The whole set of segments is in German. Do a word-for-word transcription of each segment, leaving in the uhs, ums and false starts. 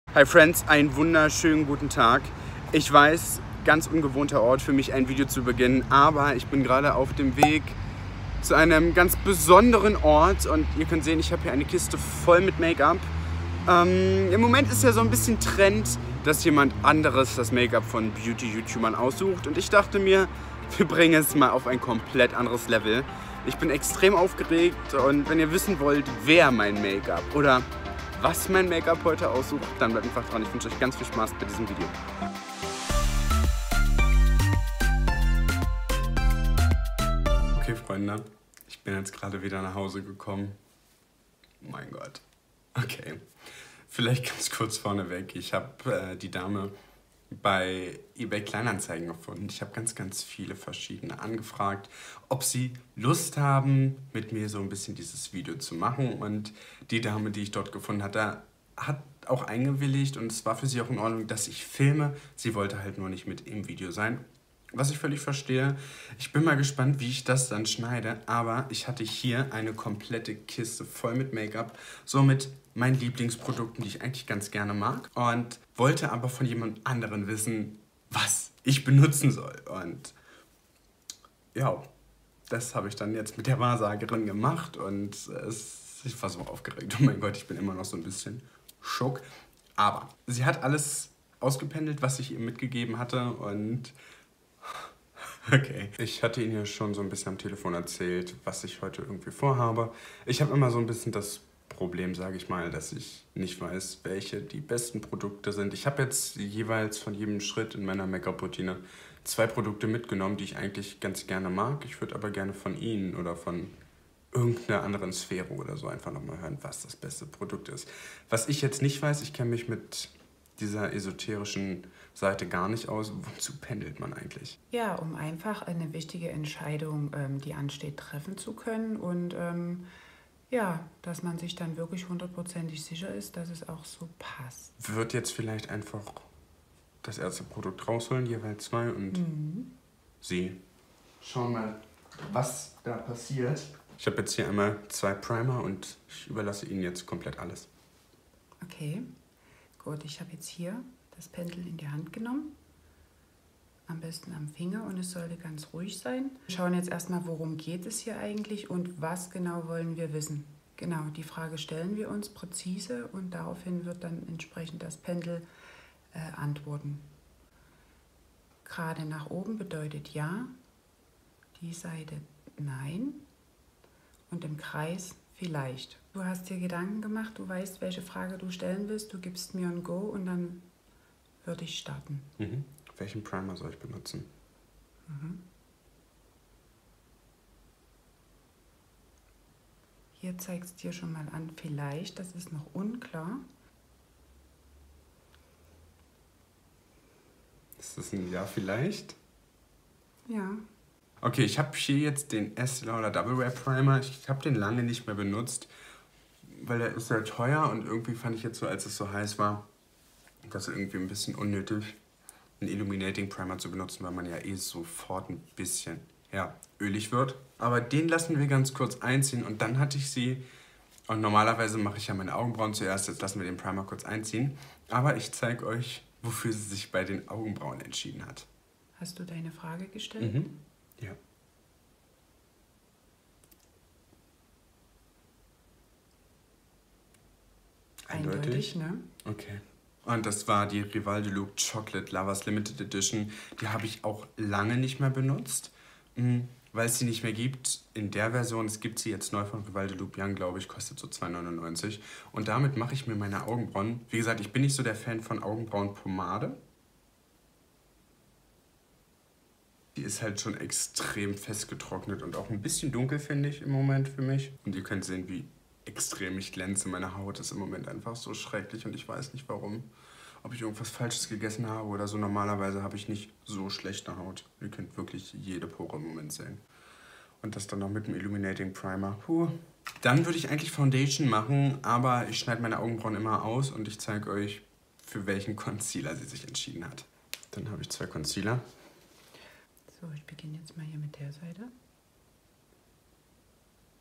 Hi Friends, einen wunderschönen guten Tag. Ich weiß, ganz ungewohnter Ort für mich ein Video zu beginnen, aber ich bin gerade auf dem Weg zu einem ganz besonderen Ort und ihr könnt sehen, ich habe hier eine Kiste voll mit Make-up. Ähm, Im Moment ist ja so ein bisschen Trend, dass jemand anderes das Make-up von Beauty-YouTubern aussucht und ich dachte mir, wir bringen es mal auf ein komplett anderes Level. Ich bin extrem aufgeregt und wenn ihr wissen wollt, wer mein Make-up oder was mein Make-up heute aussucht, dann bleibt einfach dran. Ich wünsche euch ganz viel Spaß bei diesem Video. Okay, Freunde, ich bin jetzt gerade wieder nach Hause gekommen. Mein Gott. Okay, vielleicht ganz kurz vorneweg. Ich habe äh, die Dame bei eBay Kleinanzeigen gefunden. Ich habe ganz, ganz viele verschiedene angefragt, ob sie Lust haben, mit mir so ein bisschen dieses Video zu machen. Und die Dame, die ich dort gefunden hatte, hat auch eingewilligt und es war für sie auch in Ordnung, dass ich filme. Sie wollte halt nur nicht mit im Video sein, was ich völlig verstehe. Ich bin mal gespannt, wie ich das dann schneide, aber ich hatte hier eine komplette Kiste voll mit Make-up, so mit meinen Lieblingsprodukten, die ich eigentlich ganz gerne mag und wollte aber von jemand anderem wissen, was ich benutzen soll. Und ja, das habe ich dann jetzt mit der Wahrsagerin gemacht und es, ich war so aufgeregt. Oh mein Gott, ich bin immer noch so ein bisschen schock. Aber sie hat alles ausgependelt, was ich ihr mitgegeben hatte und okay. Ich hatte Ihnen ja schon so ein bisschen am Telefon erzählt, was ich heute irgendwie vorhabe. Ich habe immer so ein bisschen das Problem, sage ich mal, dass ich nicht weiß, welche die besten Produkte sind. Ich habe jetzt jeweils von jedem Schritt in meiner Make-up-Routine zwei Produkte mitgenommen, die ich eigentlich ganz gerne mag. Ich würde aber gerne von Ihnen oder von irgendeiner anderen Sphäre oder so einfach nochmal hören, was das beste Produkt ist. Was ich jetzt nicht weiß, ich kenne mich mit dieser esoterischen Seite gar nicht aus. Wozu pendelt man eigentlich? Ja, um einfach eine wichtige Entscheidung, ähm, die ansteht, treffen zu können und ähm, ja, dass man sich dann wirklich hundertprozentig sicher ist, dass es auch so passt. Wird jetzt vielleicht einfach das erste Produkt rausholen, jeweils zwei und mhm. Sie schauen mal, was da passiert. Ich habe jetzt hier einmal zwei Primer und ich überlasse Ihnen jetzt komplett alles. Okay, gut, ich habe jetzt hier das Pendel in die Hand genommen, am besten am Finger und es sollte ganz ruhig sein. Wir schauen jetzt erstmal, worum geht es hier eigentlich und was genau wollen wir wissen. Genau, die Frage stellen wir uns präzise und daraufhin wird dann entsprechend das Pendel äh, antworten. Gerade nach oben bedeutet ja, die Seite nein und im Kreis vielleicht. Du hast dir Gedanken gemacht, du weißt, welche Frage du stellen willst, du gibst mir ein Go und dann würde ich starten. Mhm. Welchen Primer soll ich benutzen? Mhm. Hier zeigst du dir schon mal an, vielleicht, das ist noch unklar. Ist das ein Ja vielleicht? Ja. Okay, ich habe hier jetzt den Estée Lauder Double Wear Primer. Ich habe den lange nicht mehr benutzt, weil der ist sehr teuer und irgendwie fand ich jetzt so, als es so heiß war, das irgendwie ein bisschen unnötig, einen Illuminating Primer zu benutzen, weil man ja eh sofort ein bisschen, ja, ölig wird. Aber den lassen wir ganz kurz einziehen und dann hatte ich sie, und normalerweise mache ich ja meine Augenbrauen zuerst, jetzt lassen wir den Primer kurz einziehen, aber ich zeige euch, wofür sie sich bei den Augenbrauen entschieden hat. Hast du deine Frage gestellt? Mhm. Ja. Eindeutig, ne? Okay. Und das war die Rival de Look Chocolate Lovers Limited Edition. Die habe ich auch lange nicht mehr benutzt, weil es sie nicht mehr gibt. In der Version, es gibt sie jetzt neu von Rival de Look Young, glaube ich, kostet so zwei neunundneunzig. Und damit mache ich mir meine Augenbrauen. Wie gesagt, ich bin nicht so der Fan von Augenbrauenpomade. Die ist halt schon extrem festgetrocknet und auch ein bisschen dunkel, finde ich, im Moment für mich. Und ihr könnt sehen, wie extrem ich glänze. Meine Haut ist im Moment einfach so schrecklich und ich weiß nicht warum. Ob ich irgendwas Falsches gegessen habe oder so. Normalerweise habe ich nicht so schlechte Haut. Ihr könnt wirklich jede Pore im Moment sehen. Und das dann noch mit dem Illuminating Primer. Puh. Dann würde ich eigentlich Foundation machen, aber ich schneide meine Augenbrauen immer aus und ich zeige euch, für welchen Concealer sie sich entschieden hat. Dann habe ich zwei Concealer. So, ich beginne jetzt mal hier mit der Seite.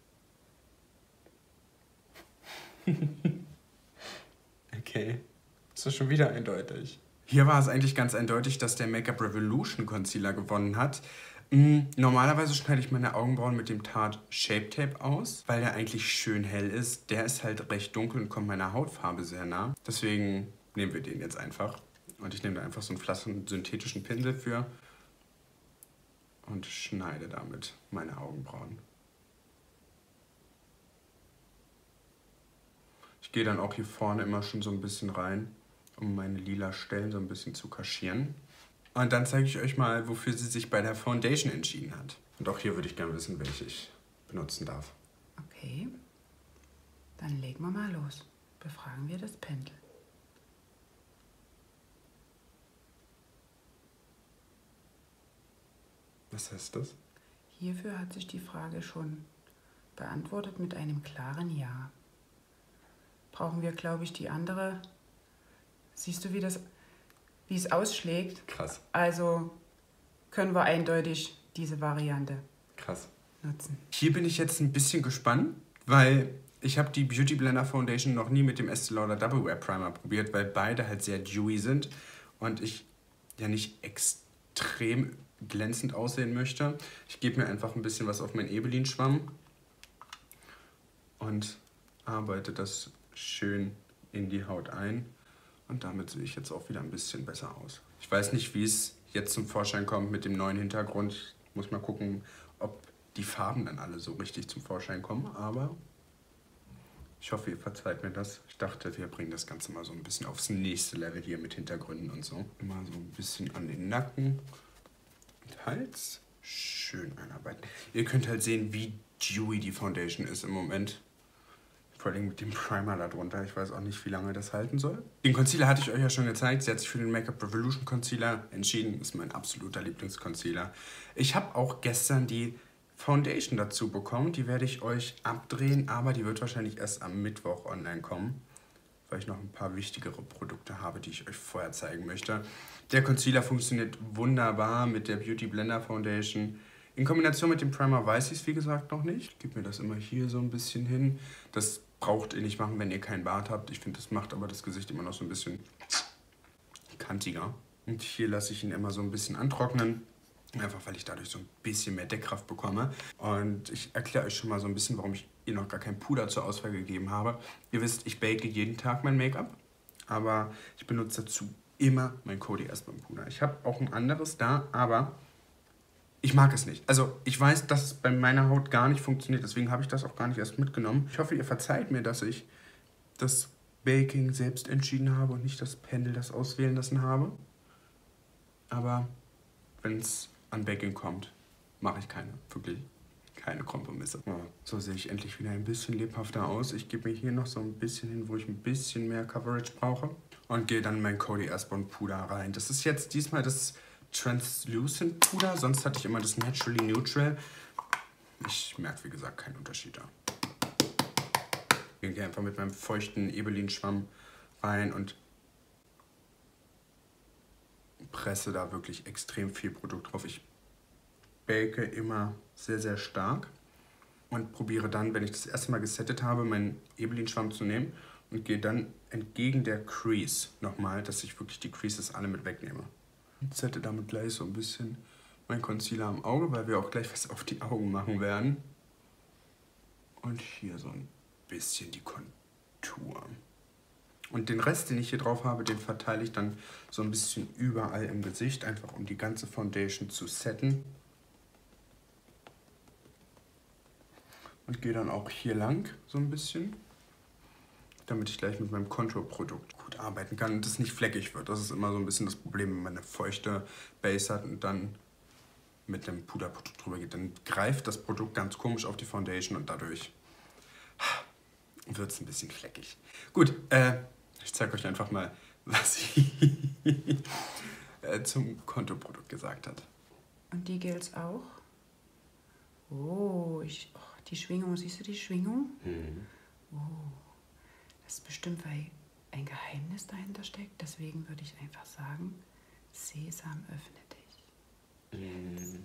Okay. Ist das schon wieder eindeutig? Hier war es eigentlich ganz eindeutig, dass der Make-up Revolution Concealer gewonnen hat. Mm, normalerweise schneide ich meine Augenbrauen mit dem Tarte Shape Tape aus, weil der eigentlich schön hell ist. Der ist halt recht dunkel und kommt meiner Hautfarbe sehr nah. Deswegen nehmen wir den jetzt einfach. Und ich nehme da einfach so einen flachen synthetischen Pinsel für und schneide damit meine Augenbrauen. Ich gehe dann auch hier vorne immer schon so ein bisschen rein, um meine lila Stellen so ein bisschen zu kaschieren. Und dann zeige ich euch mal, wofür sie sich bei der Foundation entschieden hat. Und auch hier würde ich gerne wissen, welche ich benutzen darf. Okay, dann legen wir mal los. Befragen wir das Pendel. Was heißt das? Hierfür hat sich die Frage schon beantwortet mit einem klaren Ja. Brauchen wir, glaube ich, die andere. Siehst du, wie, das, wie es ausschlägt? Krass. Also können wir eindeutig diese Variante Krass. nutzen. Hier bin ich jetzt ein bisschen gespannt, weil ich habe die Beauty Blender Foundation noch nie mit dem Estee Lauder Double Wear Primer probiert, weil beide halt sehr dewy sind und ich ja nicht extrem glänzend aussehen möchte. Ich gebe mir einfach ein bisschen was auf meinen Ebelin-Schwamm und arbeite das schön in die Haut ein. Und damit sehe ich jetzt auch wieder ein bisschen besser aus. Ich weiß nicht, wie es jetzt zum Vorschein kommt mit dem neuen Hintergrund. Ich muss mal gucken, ob die Farben dann alle so richtig zum Vorschein kommen. Aber ich hoffe, ihr verzeiht mir das. Ich dachte, wir bringen das Ganze mal so ein bisschen aufs nächste Level hier mit Hintergründen und so. Immer so ein bisschen an den Nacken und Hals. Schön einarbeiten. Ihr könnt halt sehen, wie dewy die Foundation ist im Moment. Vor allem mit dem Primer da drunter. Ich weiß auch nicht, wie lange das halten soll. Den Concealer hatte ich euch ja schon gezeigt. Sie hat sich für den Make-up Revolution Concealer entschieden. Das ist mein absoluter Lieblingsconcealer. Ich habe auch gestern die Foundation dazu bekommen. Die werde ich euch abdrehen, aber die wird wahrscheinlich erst am Mittwoch online kommen, weil ich noch ein paar wichtigere Produkte habe, die ich euch vorher zeigen möchte. Der Concealer funktioniert wunderbar mit der Beauty Blender Foundation. In Kombination mit dem Primer weiß ich es, wie gesagt, noch nicht. Ich gebe mir das immer hier so ein bisschen hin. Das braucht ihr nicht machen, wenn ihr keinen Bart habt. Ich finde, das macht aber das Gesicht immer noch so ein bisschen kantiger. Und hier lasse ich ihn immer so ein bisschen antrocknen. Einfach, weil ich dadurch so ein bisschen mehr Deckkraft bekomme. Und ich erkläre euch schon mal so ein bisschen, warum ich ihr noch gar kein Puder zur Auswahl gegeben habe. Ihr wisst, ich bake jeden Tag mein Make-up. Aber ich benutze dazu immer mein Coty Airspun Puder. Ich habe auch ein anderes da, aber ich mag es nicht. Also ich weiß, dass es bei meiner Haut gar nicht funktioniert. Deswegen habe ich das auch gar nicht erst mitgenommen. Ich hoffe, ihr verzeiht mir, dass ich das Baking selbst entschieden habe und nicht das Pendel das auswählen lassen habe. Aber wenn es an Baking kommt, mache ich keine, wirklich keine Kompromisse. Ja, so sehe ich endlich wieder ein bisschen lebhafter aus. Ich gebe mir hier noch so ein bisschen hin, wo ich ein bisschen mehr Coverage brauche. Und gehe dann in mein Coty Airspun Puder rein. Das ist jetzt diesmal das Translucent Puder, sonst hatte ich immer das Naturally Neutral. Ich merke, wie gesagt, keinen Unterschied da. Ich gehe einfach mit meinem feuchten Ebelin-Schwamm rein und presse da wirklich extrem viel Produkt drauf. Ich bake immer sehr, sehr stark und probiere dann, wenn ich das erste Mal gesettet habe, meinen Ebelin-Schwamm zu nehmen und gehe dann entgegen der Crease nochmal, dass ich wirklich die Creases alle mit wegnehme. Ich setze damit gleich so ein bisschen mein Concealer am Auge, weil wir auch gleich was auf die Augen machen werden. Und hier so ein bisschen die Kontur. Und den Rest, den ich hier drauf habe, den verteile ich dann so ein bisschen überall im Gesicht, einfach um die ganze Foundation zu setten. Und gehe dann auch hier lang so ein bisschen, damit ich gleich mit meinem Contour-Produkt gut arbeiten kann und das nicht fleckig wird. Das ist immer so ein bisschen das Problem, wenn man eine feuchte Base hat und dann mit dem Puderprodukt drüber geht. Dann greift das Produkt ganz komisch auf die Foundation und dadurch wird es ein bisschen fleckig. Gut, äh, ich zeige euch einfach mal, was sie äh, zum Contour-Produkt gesagt hat. Und die Gels auch? Oh, ich, oh, die Schwingung, siehst du die Schwingung? Mhm. Oh. Das ist bestimmt, weil ein Geheimnis dahinter steckt. Deswegen würde ich einfach sagen, Sesam, öffne dich. Mhm.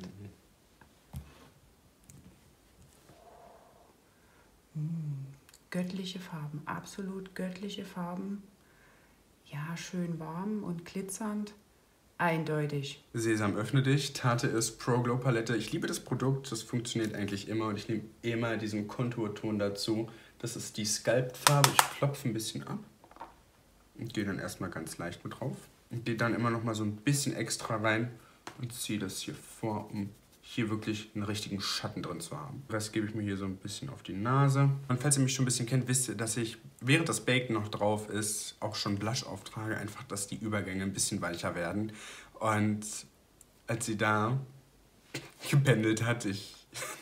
Mm, göttliche Farben, absolut göttliche Farben. ja, schön warm und glitzernd. Eindeutig. Sesam, öffne dich. Tarte ist Pro Glow Palette. Ich liebe das Produkt, das funktioniert eigentlich immer und ich nehme immer diesen Konturton dazu. Das ist die Sculpt-Farbe. Ich klopfe ein bisschen ab und gehe dann erstmal ganz leicht mit drauf. Und gehe dann immer noch mal so ein bisschen extra rein und ziehe das hier vor, um hier wirklich einen richtigen Schatten drin zu haben. Das gebe ich mir hier so ein bisschen auf die Nase. Und falls ihr mich schon ein bisschen kennt, wisst ihr, dass ich, während das Bacon noch drauf ist, auch schon Blush auftrage. Einfach, dass die Übergänge ein bisschen weicher werden. Und als sie da gependelt hat, ich,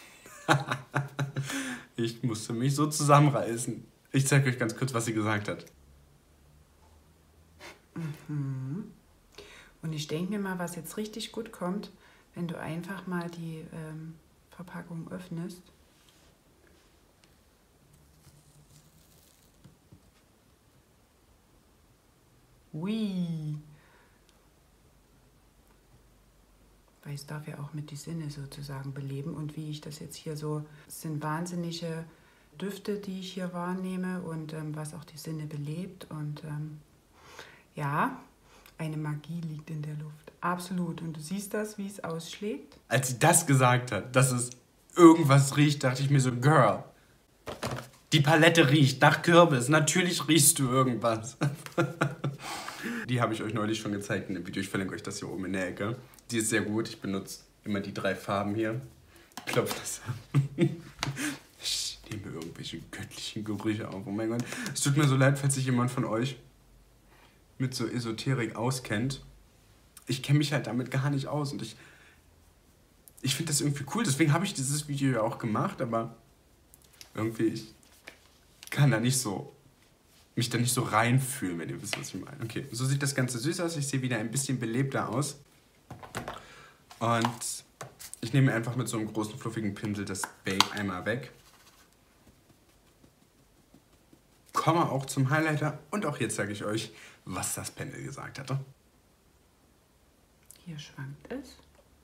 ich musste mich so zusammenreißen. Ich zeige euch ganz kurz, was sie gesagt hat. Mhm. Und ich denke mir mal, was jetzt richtig gut kommt, wenn du einfach mal die ähm, Verpackung öffnest. Ui. Weil es darf ja auch mit die Sinne sozusagen beleben. Und wie ich das jetzt hier so, es sind wahnsinnige Düfte, die ich hier wahrnehme und ähm, was auch die Sinne belebt. Und ähm, ja, eine Magie liegt in der Luft. Absolut. Und du siehst das, wie es ausschlägt? Als sie das gesagt hat, dass es irgendwas riecht, dachte ich mir so, Girl, die Palette riecht nach Kürbis. Natürlich riechst du irgendwas. Die habe ich euch neulich schon gezeigt in dem Video. Ich verlinke euch das hier oben in der Ecke. Die ist sehr gut. Ich benutze immer die drei Farben hier. Klopft das an. Ich nehme irgendwelche göttlichen Gerüche auf. Oh mein Gott. Es tut mir so leid, falls sich jemand von euch mit so Esoterik auskennt. Ich kenne mich halt damit gar nicht aus und ich, ich finde das irgendwie cool. Deswegen habe ich dieses Video ja auch gemacht, aber irgendwie, ich kann da nicht so, mich da nicht so reinfühlen, wenn ihr wisst, was ich meine. Okay, so sieht das Ganze süß aus. Ich sehe wieder ein bisschen belebter aus. Und ich nehme einfach mit so einem großen, fluffigen Pinsel das Bake einmal weg. Komme auch zum Highlighter und auch jetzt sage ich euch, was das Pendel gesagt hatte. Hier schwankt es.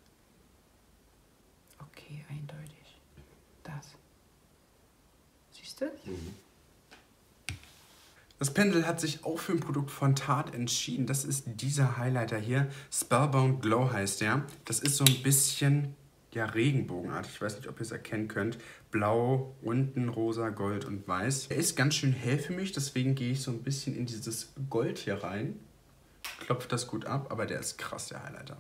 Okay, eindeutig. Das. Siehst du? Mhm. Das Pendel hat sich auch für ein Produkt von Tarte entschieden. Das ist dieser Highlighter hier. Spellbound Glow heißt der. Das ist so ein bisschen ja, regenbogenartig. Ich weiß nicht, ob ihr es erkennen könnt. Blau, unten rosa, Gold und Weiß. Er ist ganz schön hell für mich, deswegen gehe ich so ein bisschen in dieses Gold hier rein. Klopft das gut ab, aber der ist krass, der Highlighter.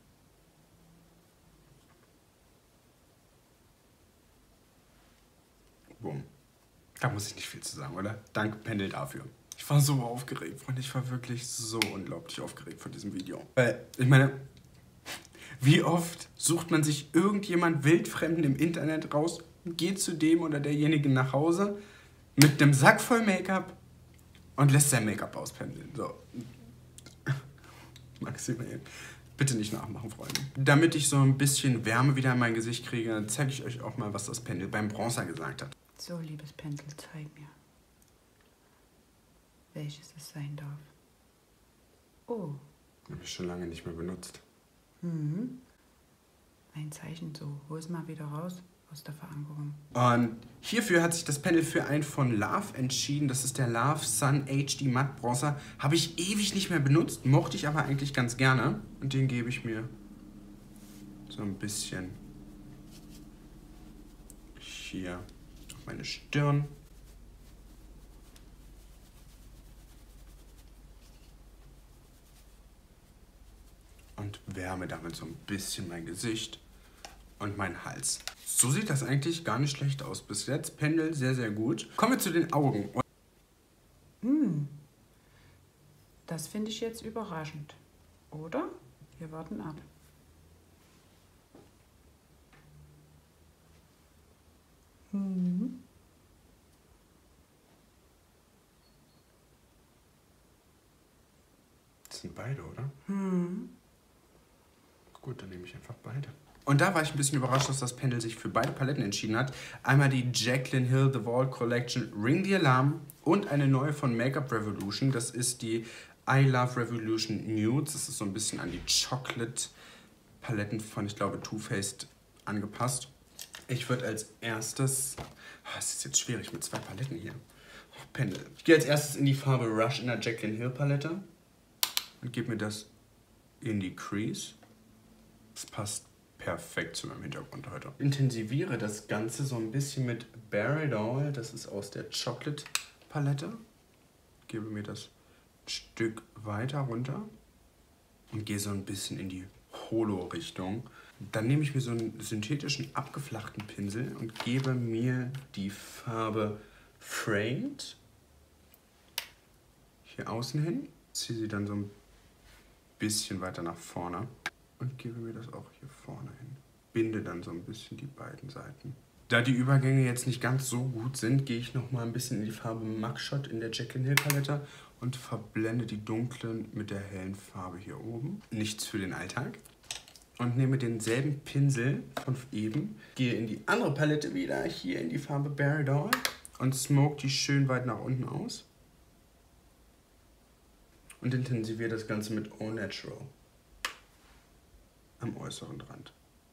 Boom. Da muss ich nicht viel zu sagen, oder? Danke, Pendel, dafür. Ich war so aufgeregt, Freunde. Ich war wirklich so unglaublich aufgeregt von diesem Video. Weil, ich meine, wie oft sucht man sich irgendjemand Wildfremden im Internet raus, geht zu dem oder derjenigen nach Hause mit einem Sack voll Make-up und lässt sein Make-up auspendeln. So. Maximal. Bitte nicht nachmachen, Freunde. Damit ich so ein bisschen Wärme wieder in mein Gesicht kriege, zeige ich euch auch mal, was das Pendel beim Bronzer gesagt hat. So, liebes Pendel, zeig mir, welches es sein darf. Oh. Habe ich schon lange nicht mehr benutzt. Mhm. Ein Zeichen, so. Hol es mal wieder raus aus der Verankerung. Und hierfür hat sich das Pendel für einen von Love entschieden. Das ist der Love Sun H D Matte Bronzer. Habe ich ewig nicht mehr benutzt, mochte ich aber eigentlich ganz gerne. Und den gebe ich mir so ein bisschen hier auf meine Stirn. Und wärme damit so ein bisschen mein Gesicht und meinen Hals. So sieht das eigentlich gar nicht schlecht aus bis jetzt. Pendel sehr, sehr gut. Kommen wir zu den Augen. Hm. Das finde ich jetzt überraschend. Oder? Wir warten ab. Hm. Das sind beide, oder? Hm. Gut, dann nehme ich einfach beide. Und da war ich ein bisschen überrascht, dass das Pendel sich für beide Paletten entschieden hat. Einmal die Jaclyn Hill The Vault Collection Ring the Alarm und eine neue von Makeup Revolution. Das ist die I Love Revolution Nudes. Das ist so ein bisschen an die Chocolate-Paletten von, ich glaube, Too Faced angepasst. Ich würde als erstes... Oh, es ist jetzt schwierig mit zwei Paletten hier. Oh, Pendel. Ich gehe als erstes in die Farbe Rush in der Jaclyn Hill Palette. und gebe mir das in die Crease. Das passt perfekt zu meinem Hintergrund heute. Intensiviere das Ganze so ein bisschen mit Bare It All. Das ist aus der Chocolate Palette. Gebe mir das ein Stück weiter runter und gehe so ein bisschen in die Holo-Richtung. Dann nehme ich mir so einen synthetischen, abgeflachten Pinsel und gebe mir die Farbe Framed hier außen hin. Ziehe sie dann so ein bisschen weiter nach vorne und gebe mir das auch hier vorne hin. Binde dann so ein bisschen die beiden Seiten. Da die Übergänge jetzt nicht ganz so gut sind, gehe ich noch mal ein bisschen in die Farbe Mugshot in der Jaclyn Hill Palette und verblende die dunklen mit der hellen Farbe hier oben. Nichts für den Alltag. Und nehme denselben Pinsel von eben, gehe in die andere Palette wieder, hier in die Farbe Bare It All und smoke die schön weit nach unten aus. Und intensiviere das Ganze mit Au Natural am äußeren Rand.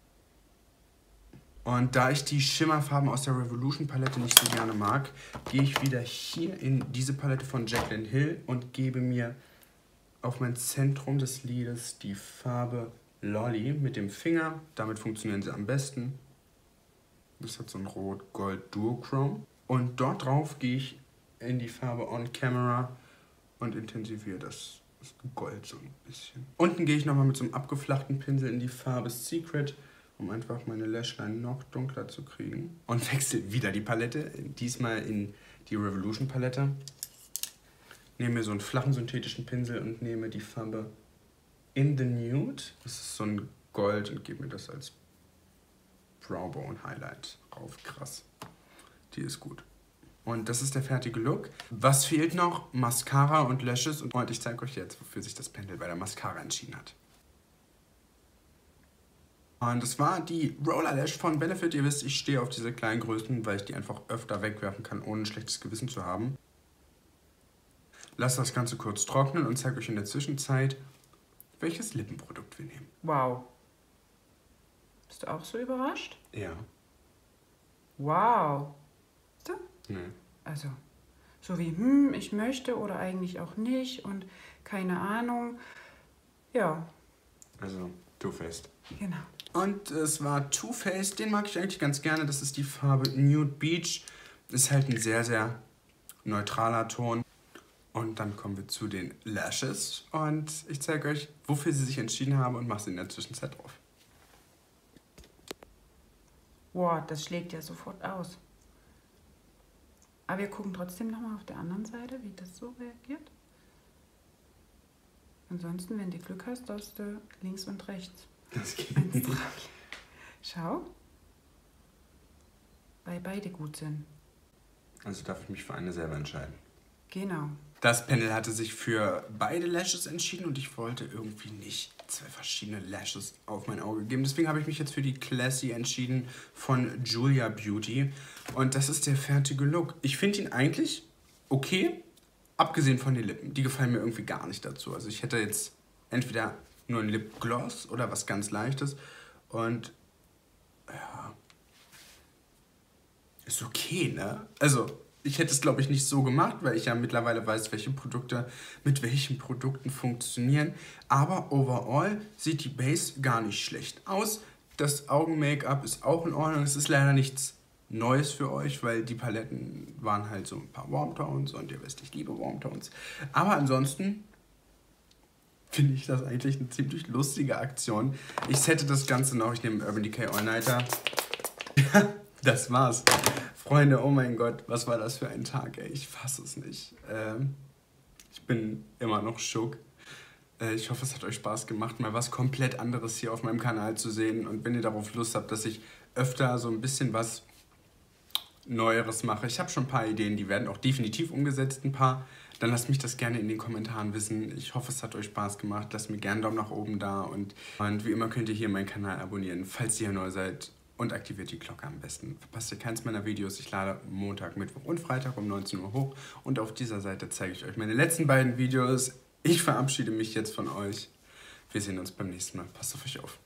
Und da ich die Schimmerfarben aus der Revolution Palette nicht so gerne mag, gehe ich wieder hier in diese Palette von Jaclyn Hill und gebe mir auf mein Zentrum des Lides die Farbe Lolly mit dem Finger. Damit funktionieren sie am besten. Das hat so ein Rot-Gold-Duochrome. Und dort drauf gehe ich in die Farbe On Camera und intensiviere das Gold so ein bisschen. Unten gehe ich nochmal mit so einem abgeflachten Pinsel in die Farbe Secret, um einfach meine Lashline noch dunkler zu kriegen. Und wechsle wieder die Palette, diesmal in die Revolution Palette. Nehme mir so einen flachen synthetischen Pinsel und nehme die Farbe In the Nude. Das ist so ein Gold und gebe mir das als Browbone Highlight rauf. Krass. Die ist gut. Und das ist der fertige Look. Was fehlt noch? Mascara und Lashes. Und ich zeige euch jetzt, wofür sich das Pendel bei der Mascara entschieden hat. Und das war die Roller Lash von Benefit. Ihr wisst, ich stehe auf diese kleinen Größen, weil ich die einfach öfter wegwerfen kann, ohne ein schlechtes Gewissen zu haben. Lasst das Ganze kurz trocknen und zeige euch in der Zwischenzeit, welches Lippenprodukt wir nehmen. Wow. Bist du auch so überrascht? Ja. Wow. Bist du? Nee. Also, so wie, hm, ich möchte oder eigentlich auch nicht und keine Ahnung. Ja. Also, Too Faced. Genau. Und es war Too Faced, den mag ich eigentlich ganz gerne. Das ist die Farbe Nude Beach. Ist halt ein sehr, sehr neutraler Ton. Und dann kommen wir zu den Lashes. Und ich zeige euch, wofür sie sich entschieden haben und mache sie in der Zwischenzeit drauf. Wow, das schlägt ja sofort aus. Aber wir gucken trotzdem nochmal auf der anderen Seite, wie das so reagiert. Ansonsten, wenn du Glück hast, darfst du links und rechts. Das geht nicht. Schau. Weil beide gut sind. Also darf ich mich für eine selber entscheiden. Genau. Das Panel hatte sich für beide Lashes entschieden und ich wollte irgendwie nicht zwei verschiedene Lashes auf mein Auge geben. Deswegen habe ich mich jetzt für die Classy entschieden von Julia Beauty. Und das ist der fertige Look. Ich finde ihn eigentlich okay, abgesehen von den Lippen. Die gefallen mir irgendwie gar nicht dazu. Also ich hätte jetzt entweder nur ein Lipgloss oder was ganz Leichtes. Und ja, ist okay, ne? Also ich hätte es, glaube ich, nicht so gemacht, weil ich ja mittlerweile weiß, welche Produkte mit welchen Produkten funktionieren. Aber overall sieht die Base gar nicht schlecht aus. Das Augen-Make-up ist auch in Ordnung. Es ist leider nichts Neues für euch, weil die Paletten waren halt so ein paar Warmtones und ihr wisst, ich liebe Warmtones. Aber ansonsten finde ich das eigentlich eine ziemlich lustige Aktion. Ich sette das Ganze noch. Ich nehme Urban Decay All-Nighter. Das war's. Freunde, oh mein Gott, was war das für ein Tag, ey. Ich fasse es nicht. Ähm, ich bin immer noch schock. Äh, ich hoffe, es hat euch Spaß gemacht, mal was komplett anderes hier auf meinem Kanal zu sehen. Und wenn ihr darauf Lust habt, dass ich öfter so ein bisschen was Neueres mache. Ich habe schon ein paar Ideen, die werden auch definitiv umgesetzt, ein paar. Dann lasst mich das gerne in den Kommentaren wissen. Ich hoffe, es hat euch Spaß gemacht. Lasst mir gerne einen Daumen nach oben da. Und, und wie immer könnt ihr hier meinen Kanal abonnieren, falls ihr neu seid. Und aktiviert die Glocke am besten. Verpasst ihr keins meiner Videos. Ich lade Montag, Mittwoch und Freitag um neunzehn Uhr hoch. Und auf dieser Seite zeige ich euch meine letzten beiden Videos. Ich verabschiede mich jetzt von euch. Wir sehen uns beim nächsten Mal. Passt auf euch auf.